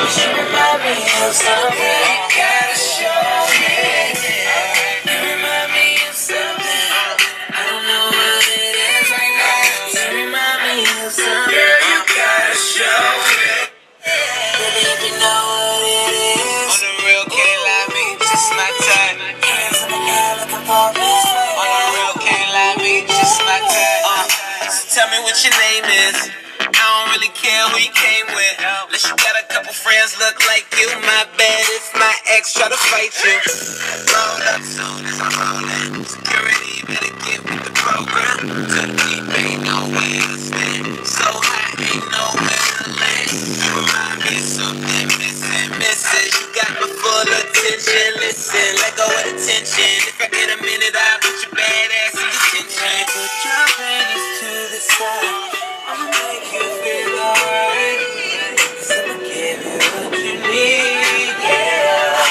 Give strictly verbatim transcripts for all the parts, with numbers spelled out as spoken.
She remind me of something. You gotta show me. You remind me of something. I don't know what it is right now. You remind me of something. Girl, you gotta show me. Baby, if you know what it is. On the real, can't lie me, just my type. Hands in the air looking for me. On the real, can't lie me, just my type. Uh, so tell me what your name is. I don't really care who you came with. Unless you got a couple friends look like you. My bad if my ex try to fight you. Roll up soon as I'm rolling. Security better get with the program. Couldn't keep, ain't nowhere to stand. So high, ain't nowhere to land. You remind me of something missing, missing. You got my full attention. Listen, let go of the tension. If I get a minute, I'll put your bad ass in detention. Put your panties to the side. I'ma make you feel alright. Cause I'ma give you what you need, yeah.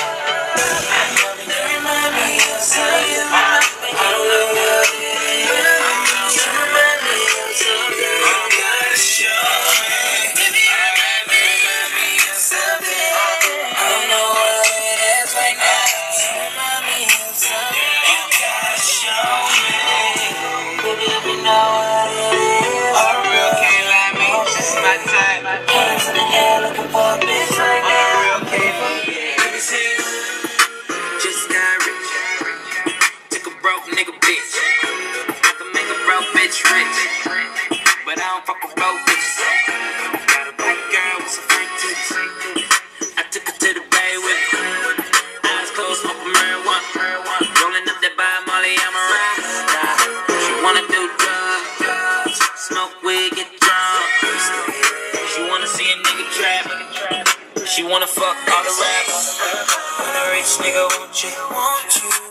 You remind me of something. I don't know what it is. You remind me of something. You gotta show me. Baby, you remind me, remind me of something. I don't know what it is right now. You remind me of something. You gotta show me. Baby, if you know what it is. On the real, can't lie me, just my type. Hands in the air looking for a bitch right now. On the real, can't lie me. Let me see. Just got rich. Took a broke nigga bitch. I can make a broke bitch rich. But I don't fuck with broke bitches. Got a black girl with some fake titties. I took her to the bay with me. Eyes closed, smoking marijuana. Rolling up that by Molly, I'm a rasta. She wanna do drugs. Smoke weed, get drunk. She wanna see a nigga trap. She wanna fuck all the rappers. When a rich nigga want you, want you.